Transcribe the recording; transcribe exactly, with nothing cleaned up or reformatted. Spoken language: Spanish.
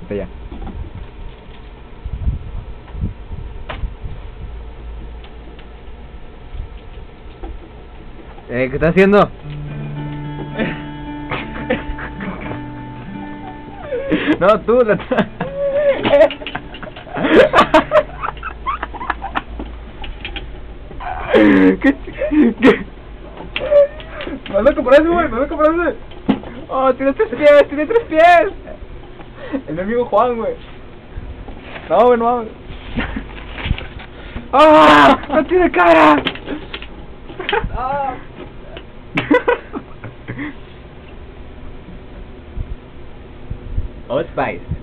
Está allá. Eh, ¿qué está haciendo? No, tú la... ¿Qué? ¿Qué? ¡Me loco por eso, güey! ¡Me loco por eso! Oh, tiene tres pies, tiene tres pies. El mi amigo Juan, güey. No, güey, no mames. ¡Ah! ¡No tiene cara! Ah. Oh, Spice.